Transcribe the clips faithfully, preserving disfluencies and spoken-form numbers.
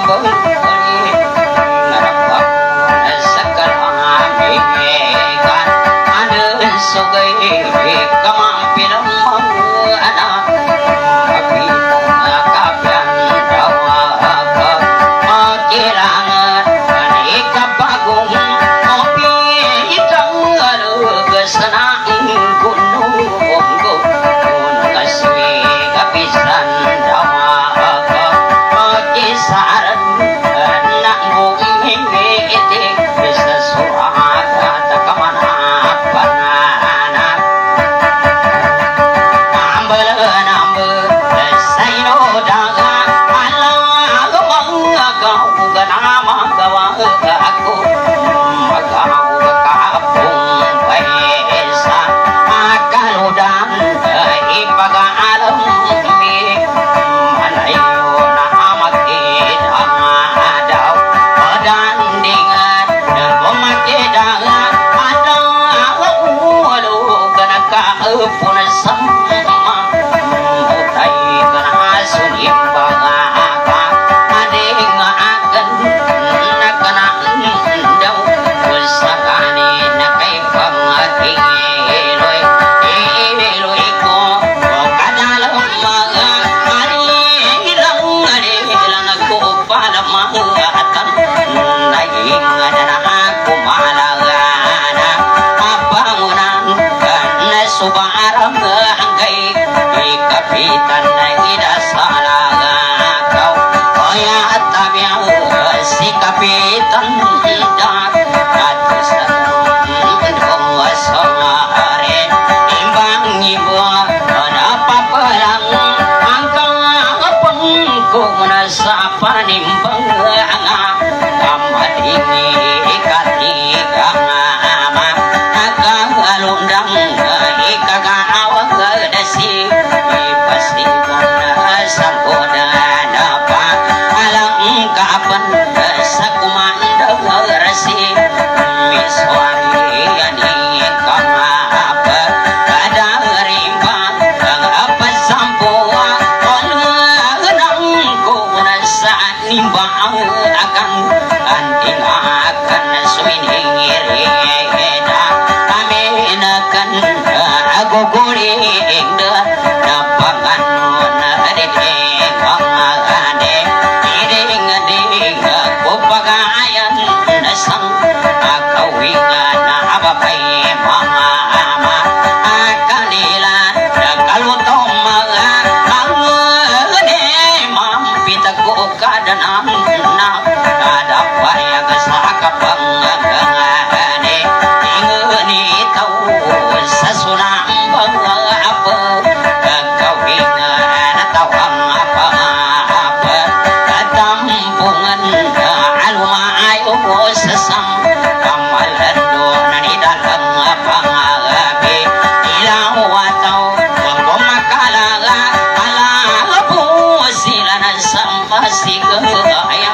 Masih ke ayam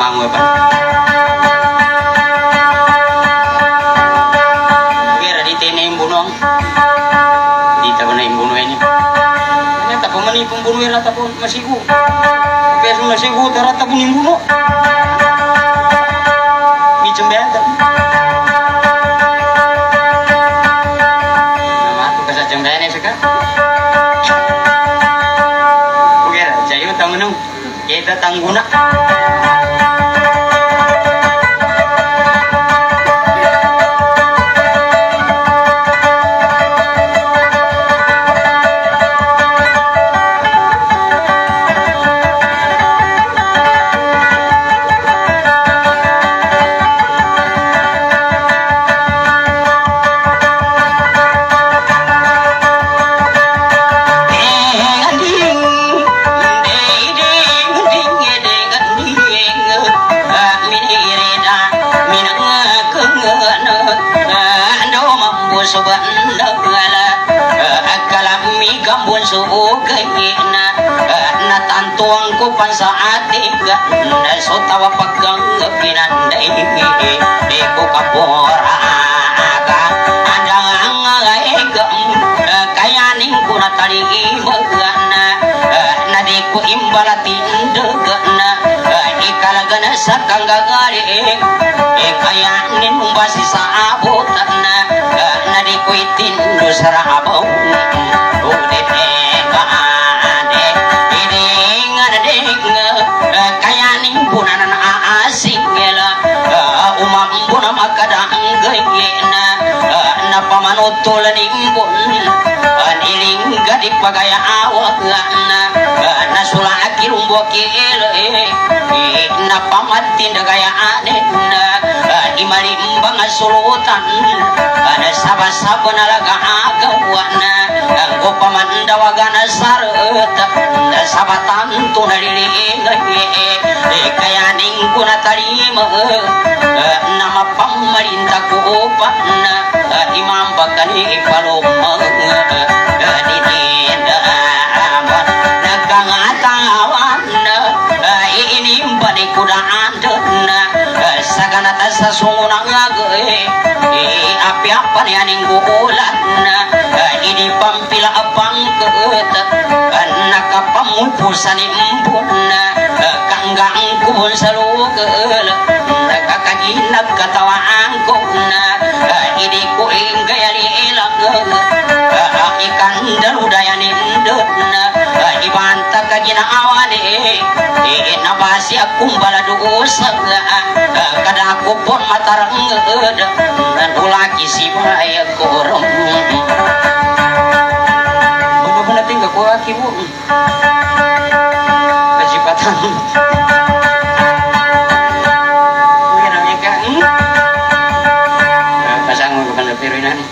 mangu apa kira di tene imbuno di tabana imbuno ini ini tak pemani pembunuh rata pun masiku pesu masiku rata pun imbuno mi cembenta nama tu kasa cembene seka kira jayu tangunung kita tangguna saat tiga so tawa pegang pinandai di ku kapora ada ngagem kaya ning kuna tali imagana nadiku imbalati ndegana ikalagana sakang gagari kaya ning basi saabotana nadiku itindu sarabau udete punanan asing gela umam puna makadang gayena na pamanutol nimbon aniling gadi pagaya awak na na sula akirumbo kile na pamatin gaya anena imalimbang sulutan na sabasaba nalaga agawana ko pamandawagana sareta sabatan tunalili kaya ning kuna tarima nama pamarintah ko pana imam bakani paloma dinida nagatawan ini bani kudaan dena sagana tasa sungunang age api apa nih aning bulan ini pampila abang keut nakapamupusan impuna kanggang kubun selalu keul kakaginag katawaan ko na ini ko inggayali ilang ikan darudaya nindot na ibanta kaginaawan eh nabasi akong baladuusag kada ako pon matarang dan ulaki si bayag korong ano ba natin kakuha kibo kajipatan pasang mo ka na pero inan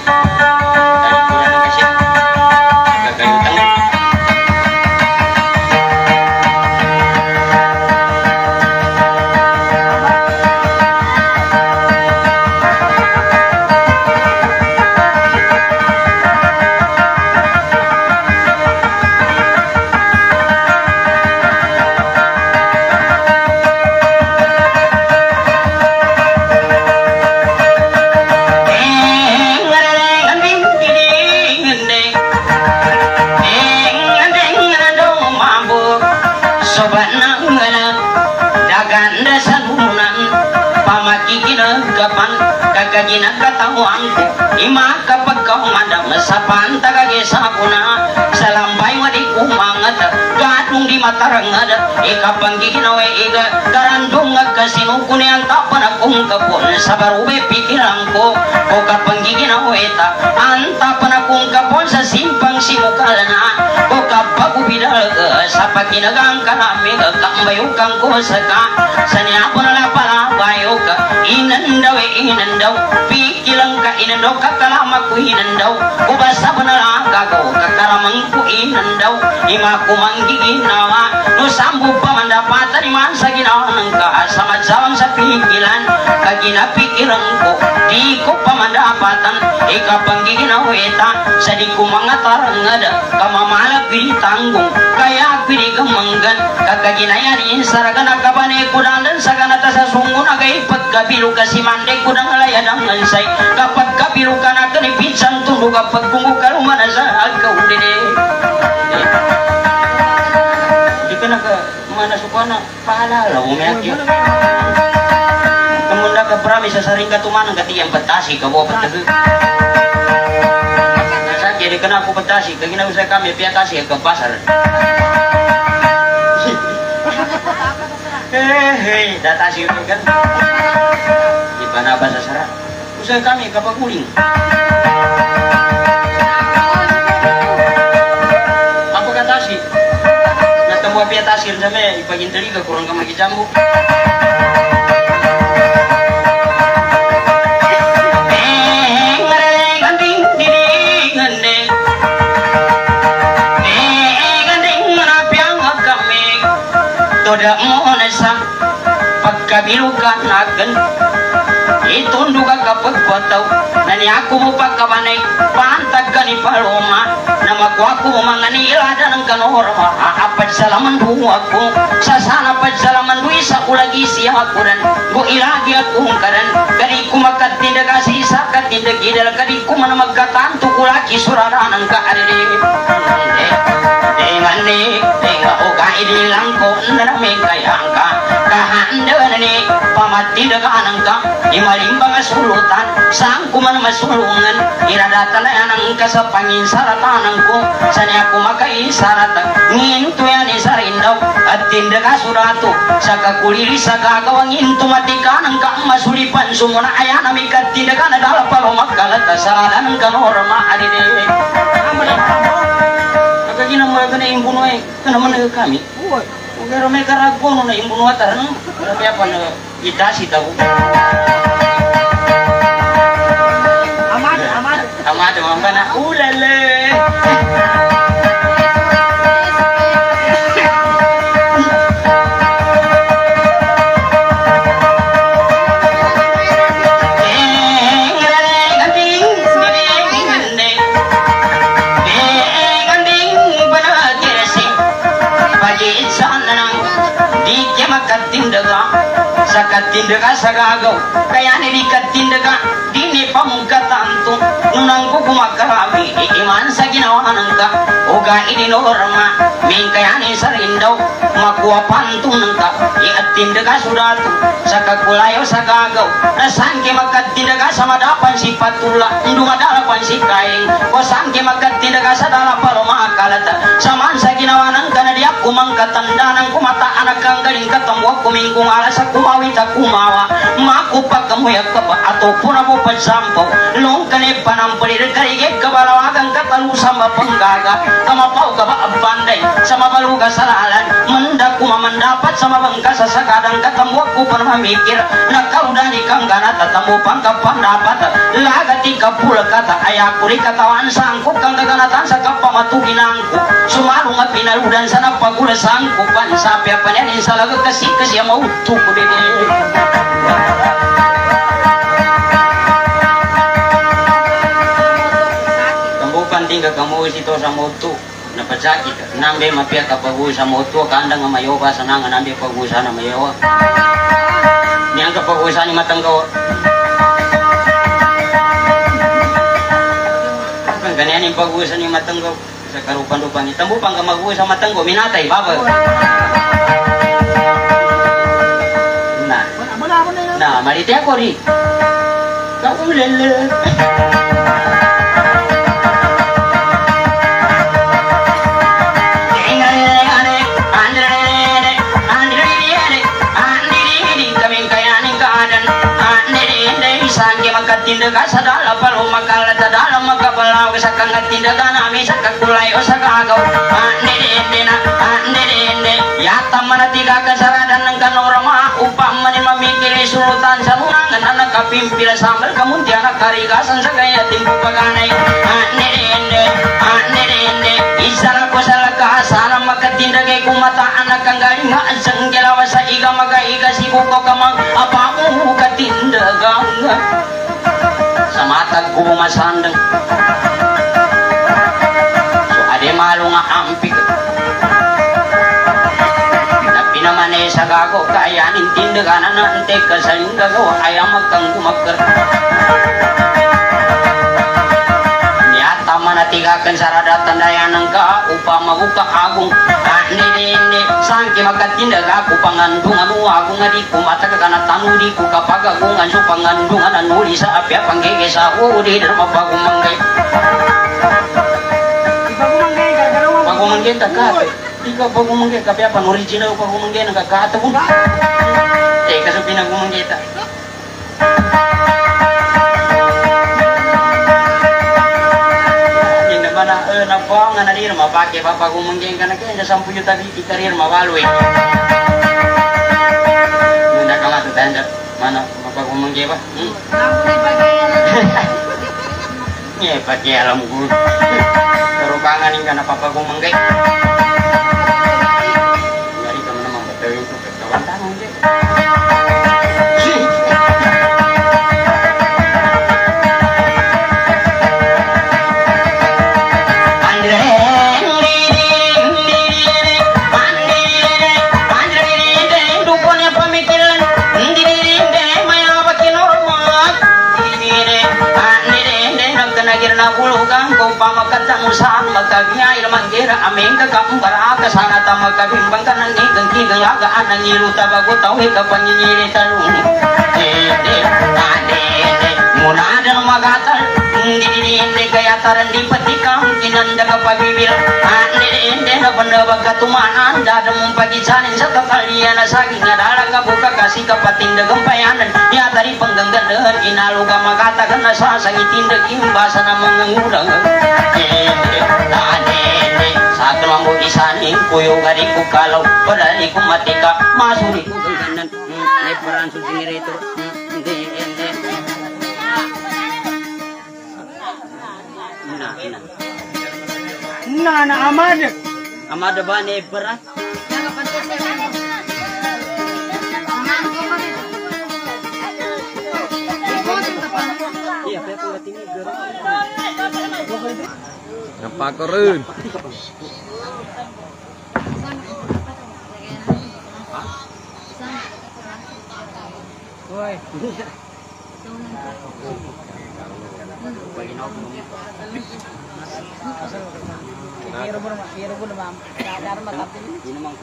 kagina katawang ima kapag kaumanda masapan tagage sapuna salambay wadi kumangat gadung di matarangad ikapang ginawe iga garandong agkasinukuni ang tapan akong kapon sa barube pikiran ko o kapang ginawe ta ang tapan akong kapon sa simpang simukalana o kapag ubidal sa pagkinagang kanami kakambayukang ko sa ka sa niapon na palabayo ka inandaw e inandaw pikilang ka inandaw kakalama ko inandaw ubasa pa na lang kagaw kakaramang ko inandaw ima kumanggi ginawa no sambu pa mandapatan iman sa ginawa ng ka sa madsawang sa pikilan kaginapikiran ko di ko pa mandapatan ikapanggi ginaweta sa di ko mga tarangada kamamalag pinitanggung kaya pinigamanggan kakaginayanin sa raga nagkabane kudandan sa ganata gabilu kasi mandek kudang alaya dangan say kapag gabilu ka na kanipisan tundog kapag kung kalumana sa agaw dede di ka naka mana sukana paalala umiyak yun kamunda ka prami sa saring katumanang katiyang patasi ka buwa patag jadi kena aku petasi kagina usah kami piatasi ke pasar hehe datasi kan di mana bahasa syarat usah kami ke paguling apa katasi nak temu piatasi sampai ipagin teli ke kurang kamagi jambu Toda monesa pagkabilukan agen itundog kapag kwataw nani ako mo pagkabanay pantag ka ni paloma na magwako mo mga nilada ng kanorma aapad salaman buwag ko sasana pad salaman buwi sa kulagi siya akuran go ilagi akong karan kadi kumakatindag kasi isa katindag idal kadi kumana magkatanto kulaki surara ng kaarili dengan ni dengan oga ini langko nami kayangka kahanda ni pamati dengan angka imalimbang sulutan sangkuman masulungan iradatan yang kasapangin saratan angko sani aku makai saratan ngintu yang isarindau atindaga suratu saka kuliri saka kawangin tumatikan angka masulipan sumuna ayana mikat tindaga dalam palomak galata saradan kanorma adide kagina mo kana imbuno ay kana man kami pero may karagono na imbuno atar no tapi apa na itasi tahu amad amad amad mambana ulale sa katindaga sa gagaw kaya nili katindaga dini pamungkatanto nunang ko kumakarami iman sa ginawa ng ka uga ininorma min kaya ni sa rindaw makuha pantong ng ka iatindaga sudatu sa kagulayo sa gagaw nasan ke magkatindaga sa madapan si patula dumadalapan si kaing o saan ke magkatindaga sa dalapalo makakalata saman sa ginawa ng ka na diyak kumangkatanda ng kumata anak kang galing katamwag kumingkung alas sa kumawita kumawa makupak kamuyak ka ba ato puna mo pagsampaw long kanip panampalir karigit kabalawagang katalusang mapanggaga kamapaw ka ba abanday sa mabaluga sa lalan mandak kumamandapat sa mabangka sa sakadang katamwag ko pa mamikir nakaudani kang ganat at tamupang kapandapat lagati kapula kata ayakuri katawan sa angkop kang kaganatan sa kapamatukin angko sumarong at pinaludan sa napagula sa angkopan sa piapanin sa laga kasi kasi mauto ko din tambukan tinggal kamu sito sa moto napajaki ka nambe mapia kapagu sa moto kanda nga mayoba sa nanga nambe pagu sa na mayowa niyang kapagu sa ni matanggaw kan ganyan yung pagu sa ni matanggaw sa karupan-rupan itambupang ka magu sa matanggaw minatay baba nah, mari dia kori. Kau ulele. Tindaga sa dala palo makala sa dala magkabalaw sa kangat tindaga namin sa kakulay o sa kagaw ande ende na ande ende yata manatiga kasaradan ng kanorama upang manin mamikiri sulutan sa munangan na nakapimpila sambal kamuntian nakarigasan sa gaya timpo paganay ande ende ande ende isara ko sa lakasana makatindagay kumataan na kang galing nga sang galawa sa iga magaiga si kuko kamang apamu katindagang sa matag ko masandang so ade malo nga ampig na pinamanesa sagago kayanin tindakan ante kesaling gagawa ayam kang gumaker nyata mana tiga kan saradatan dayanang ka upama buka agung ini ini sangki maka tindakan aku pangandungan agung adiku mata kana tanudi ku kapagagungan su pangandungan anuli sa apya panggege sa udi derma pagumangge pagumangge tak kape ika pagumangge kape apa original pagumangge nang kakata pun eh kasupina gumangge ta inda mana eh napa ngana dir ma pake papa gumangge kana ke sampu juta di karir ma walwe nda kala tu tanda mana papa gumangge ba hmm ye pake alam guru terubangan ing kana papa gumangge dari kemana mang betul itu kawan tangan je Pulugang kau pamakatan usahan magkagnya ilman gira aming kakambara kasangata magkabimbang ka nang igang-igang agaan ng iluta bago tawi ka panyinyiri talong dede adede muna ada magatal hindi hindi kaya taran di patikam kinanda ka pabibil adede na panabag katumanan dadamong pagisanin sa kakalian na saging nadala ka buka kasi kapatindagang payanan ya dari penggangganan inalo ka magatagan na sasangitindag imbasa na mga ngurang adede sa kanang isanin kuyo gari ko kalaw padali ko matika masuri ko gangan ay parang susingirito hindi hindi na na na amad amad ba ni para iya kaya ko tingin garo napakoreun Woi. Kira pun kira pun mam. Dar makan ini mang.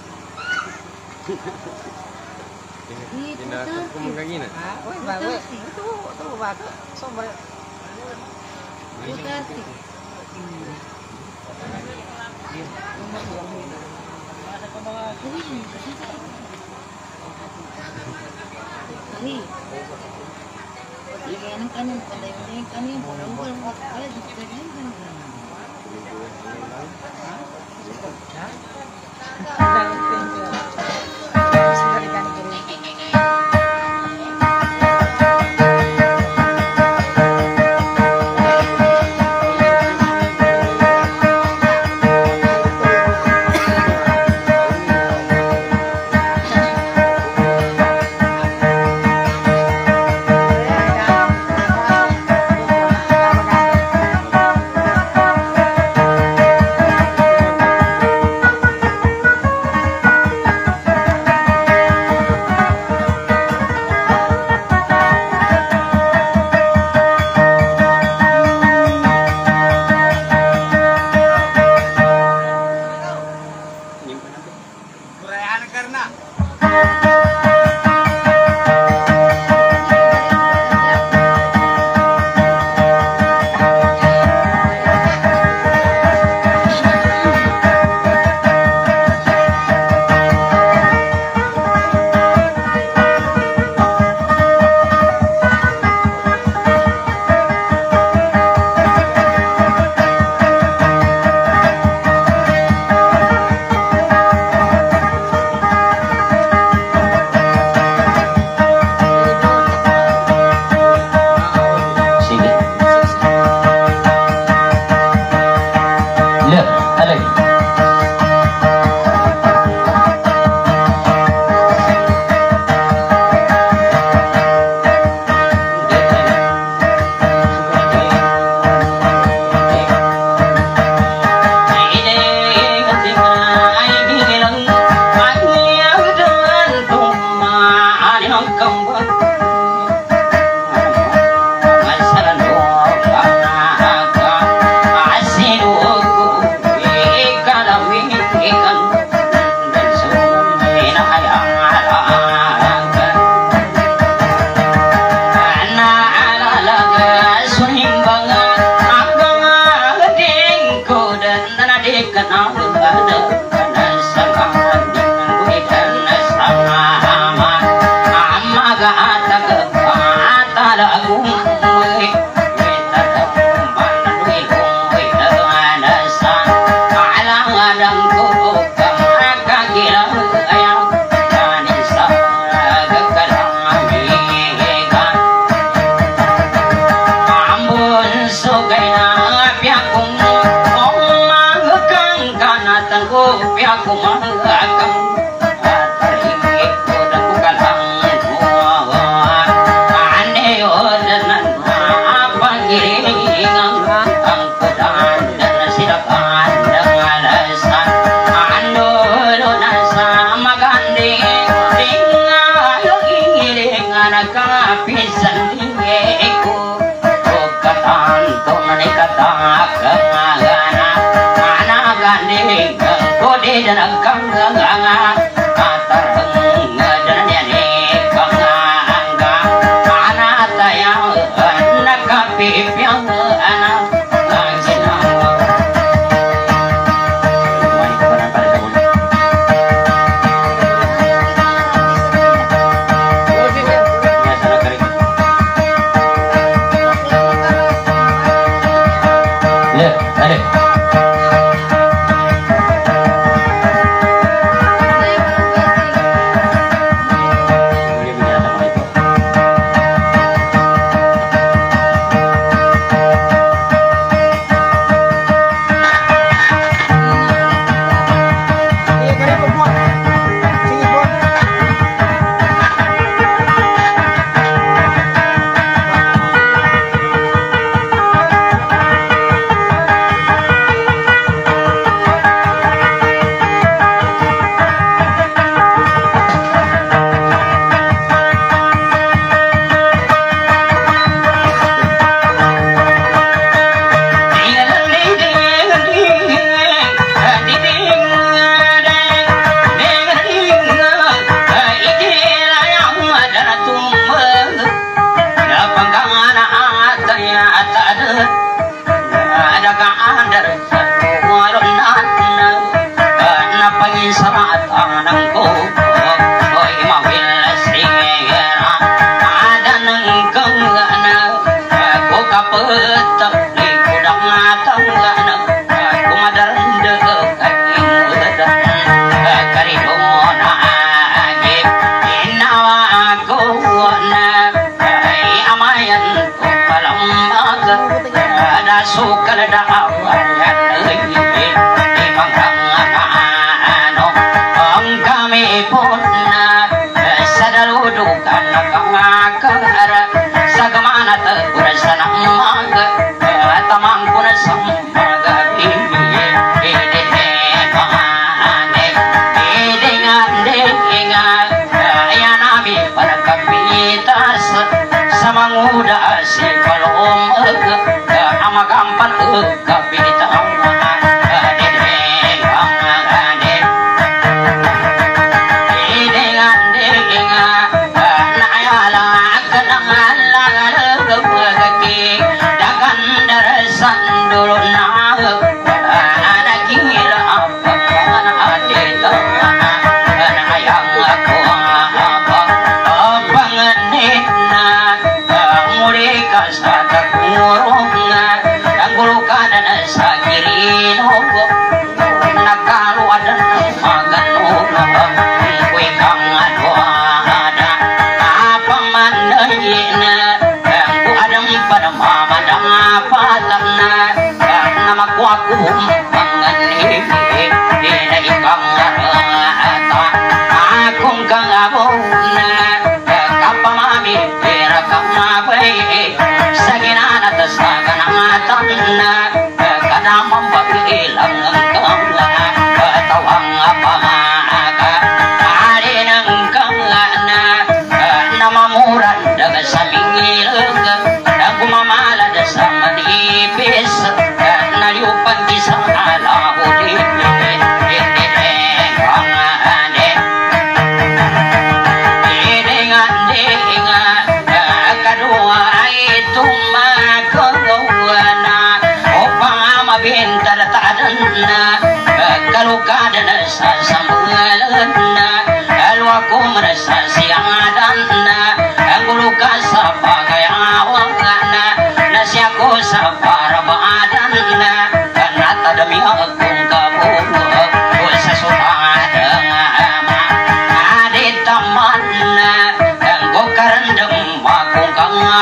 Ini aku mau kayak gini. Woi, woi. Itu tuh batu somber. Ini kanan kanan pada ini kanan bolong bolong ada di kanan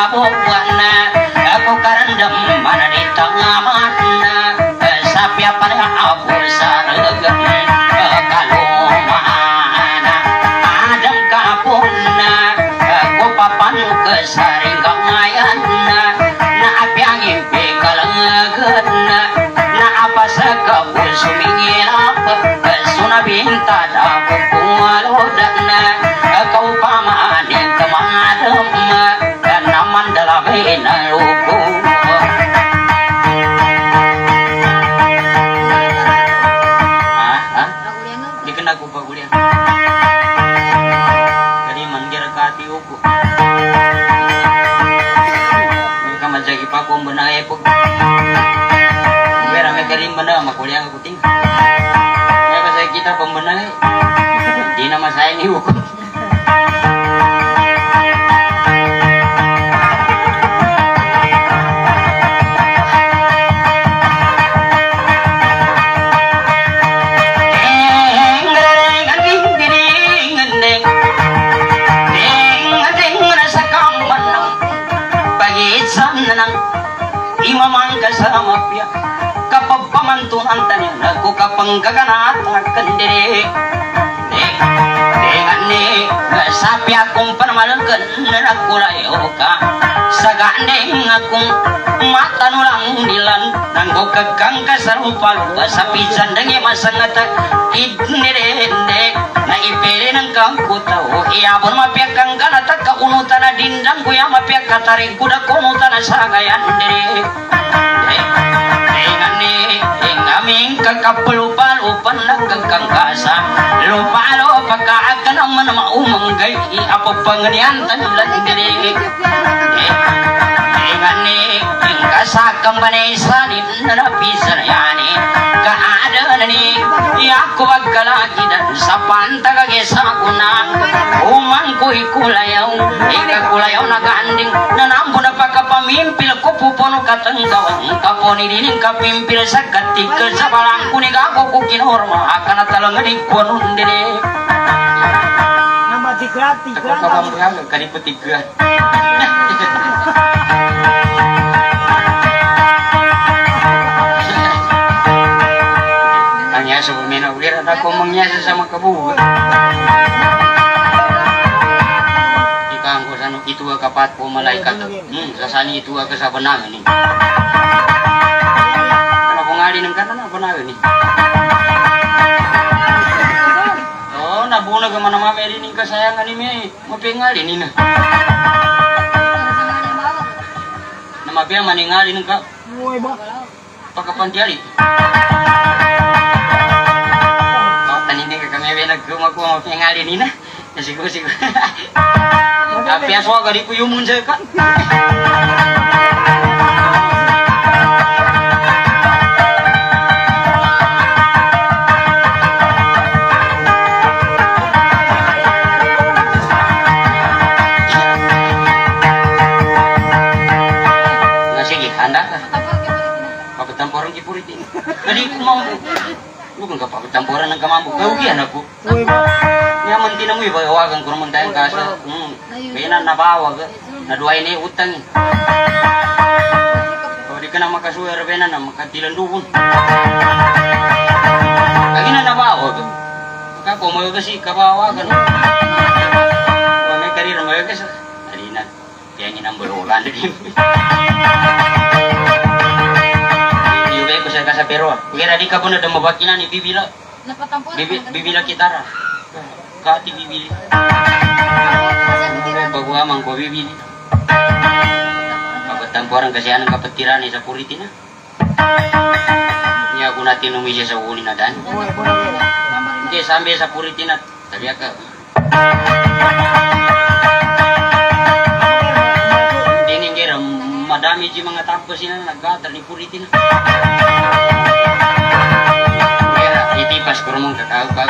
ngabuana aku karendam mana di tengah mana sapi apa aku saregen kalau mana adem kapuna aku papan kesaring kangayana na api angin pekalengena na apa sekabul sumingin apa suna binta daku kualodana kau pamanin kemadem dan naman dalam inaluku dikenal ku pagulian jadi manggil kati uku mereka majagi paku benae puk mereka kerim benar makulian aku ting mereka saya kita pembenae di nama saya ini uku imamangka sama pia kapag pamantunan tanin aku kapang gaganata kendiri dengan ni sapi akong panamalagan aku layo ka sagandeng akong mata nulang nilan nanggo kagang kasarupa lupa sapi jandang masangata idnirende na ipere ng kangkutaw iabon mapiak kang ganata kaunutan na dindang kuya mapiak kataring kuda kunutan na sagayan diri dengan ni ingaming kakapalupan-upan nagkakang kasa lupa-lupa kaagan ang manamaumangay iapo panganian tanulan diri dengan ni ingkasakang banaysanin na napisan yani kaadaan ni yaku bagkalaki dan sa pantagagesa kunang umang ko'y kulayaw ikakulayaw naganding nanambo na pagkapamimpil ko pupuno katanggawang kaponi dining kapimpil sa katikal sa balang kunig ako ko kinhorma akan na talaga di kuanun dini nama tigrat tigrat ako kapamagag kanipatigrat hanya sebumina ulir ada komangnya sama kebu ikangku sanu itu kapat po malaikat hmm sasani itu ke sabenang ini kenapa ngali nang kana benang ini oh nabuna ke mana mama ini kesayangan ini mau pengali ini nah nama dia maningali nang ka pakapantiali ini kami benak rumah ku mau pengalin ini nah siku siku tapi aswa gari ku yumun saya kan nasi gihanda apa tamporong kipurit ini jadi ku mau bukan kapag tampuran ng kamambo kaugian ako yaman din mo ibawagan ko naman tayong kasa hmm kaya na nabawag na duway na utang o di ka na makasuwer bena na makatilan dubon lagi na nabawag kako mo kasi kabawagan o may karir mo kasi halina kaya nginang bulugan din saya kasih perwa. Kira di kapun ada mabakinan ni bibila. Bibi bibila kitara. Kati bibili. Bagua mangko bibili. Apa tamporan kasihan kapetiran ni sa puritina. Nya guna tinumi sa uli na dan. Hindi sampai sa puritina tabi ka. Dini ngira madami ji mga tapos sila naggatar ni puritina. Itipas kurmong kakao-kakao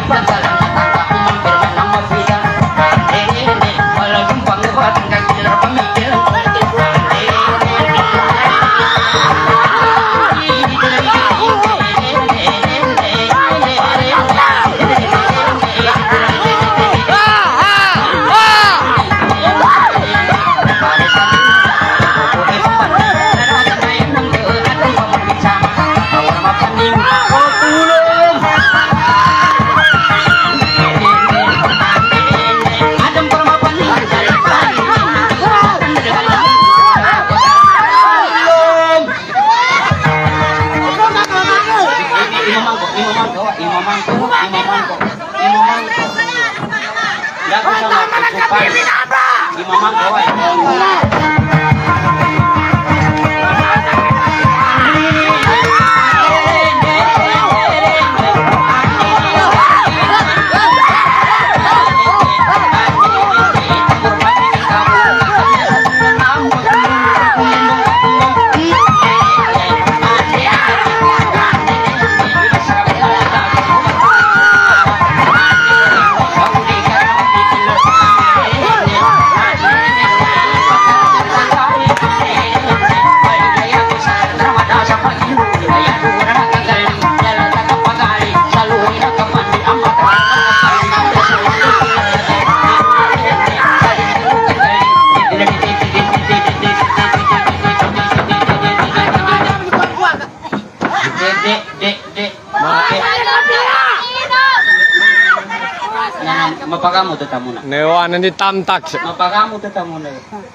Mapakamu tatamuna. Newanan di tamtak. Mapakamu tatamuna.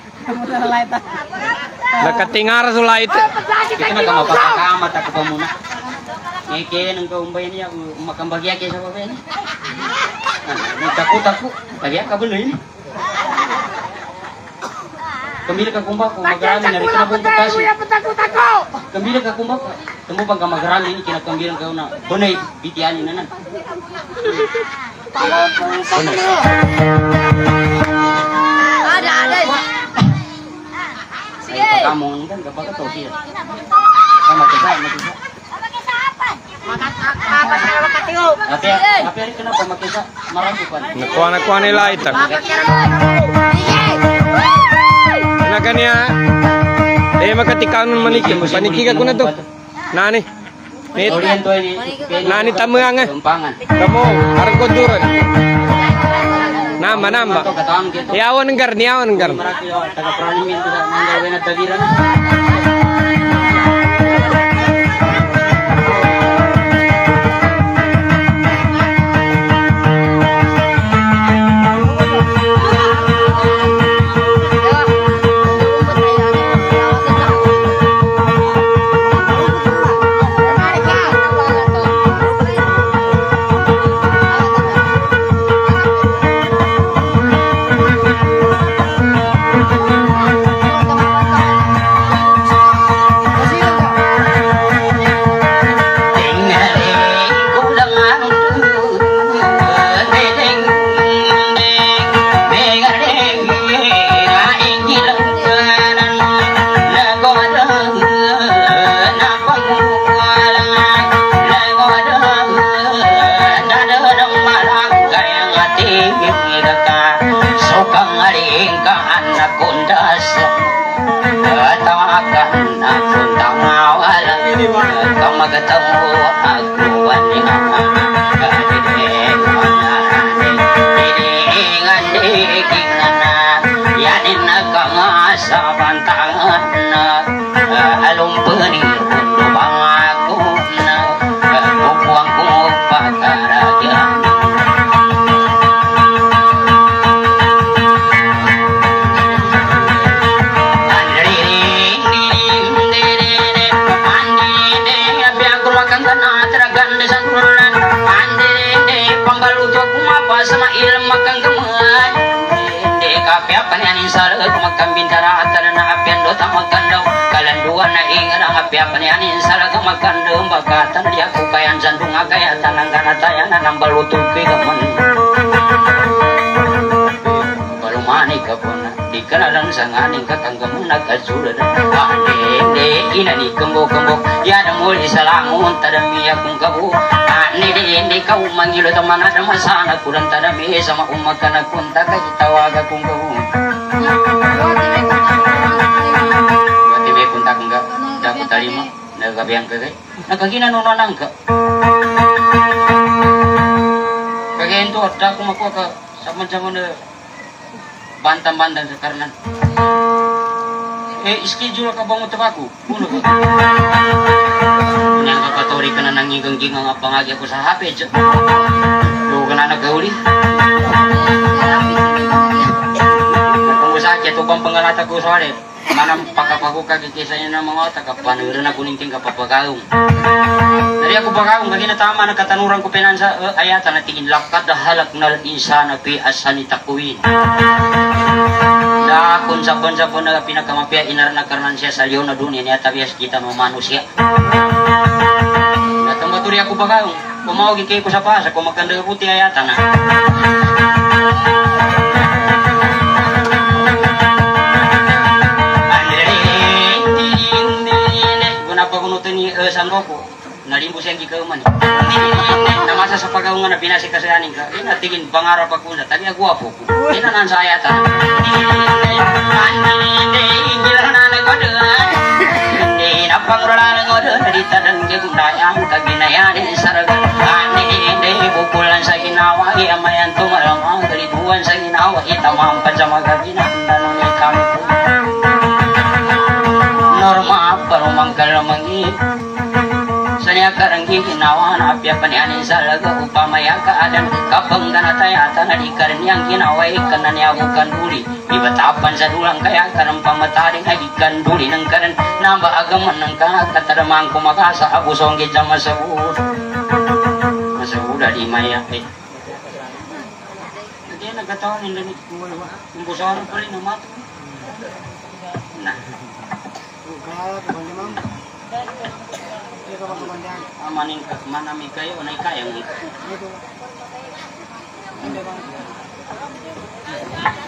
Nakatingar sulait. Kita nak mapakama tak pamuna. Ngeke nang kaumbay niya makambagya kay sa babae ni. Takut-takut bagya ka beul ini. Kembali ka kumbak ko magrami na rito na bung kasi. Kembali ka kumbak. Temu bang ka magrami ini kina kembali ka una. Bunay bitian ni nanan. Ada ada. Sige. Kamu kan gak bakal tahu sih. Sama kita, sama kita. Tapi tapi hari kenapa makai sa maragukan? Nakuha nakuha nila itak. Nakan niya. Eh makatikaw nun maniki. Paniki ka ko na to. Nani. Nit. Nani tamuang eh. Kamu harus konduran. Namba namba. Yawan enggar, yawan enggar. Ketemu aku wanita sama ilmu kang gemet de kape apa ni anin sare makan bintara atana na apian do tamakan do kalan dua na ingara ape apa ni anin sare makan do bakatan dia ku kayan jantung agaya tanang kana tayana nambal utup ke gemen baru mani ke kapona di kanalang sanganing kakanggamu nagasulan ane ina ni kembo kembo ya da muli salamun tadami akong kabu ane de kau manggilo teman ada masana kurang tadami sama umat kana kunta kay tawaga kong kabu Buat ibe kunta kong ka dapat talima nagabiyang kagay nagkagina nunanang ka kagay ito at ako makuha ka sama-sama na bantam-bantam sa karnan eh schedule ka bang utap ako puno ko kunyang kapatori ka na nangigang-gingang ang pangagi ako sa hapid doon ka na nagkahuli nagpamusakya ito bang pangalata ko sa halit manang pagkapaguka kikisa niya ng mga otak kapanurin ako ninting kapapagawang dari ako bagawang kaginatama nagkatanuran ko pinansa uh, ayata na tingin lakad halak nal insana pi asani takuin dakon sabon-sabon na pinakamapia inar na karnan siya sa liyo na dunia niya tabias kita mamanusya natambaturi ako bagawang kumawagin kayo ko sa pasa kung magkanda puti ayata na pagunutin ni uh, Sanroko nalimbo siyang gikauman namasa sa pagaungan na pinasik kasayanin ka ina tingin pangarap ako na tabi agwapo ko ina nan sa ayata hindi na pangrala ngodo dita dan gundayang kaginayan saraga hindi bukulan sa ginawa iamayan tumalamang kalibuan sa ginawa itamang pajamagaginan danong kami po norma parumang kalamangi sanya karanggi ginawa na apya panianin sa laga upamaya kaadan kapang ganatayata na di karin yang ginaway kanan niya bukan duli ibatapan sa dulang kaya karang pamataring ay ikan duli ng karin namba agaman ng kakataramang kumakasa abusong gidya masabud masabuda di maya eh hindi nagkataon hindi kumbusahan pa rin na mato nah amanin ka manami kayo unay kayang ito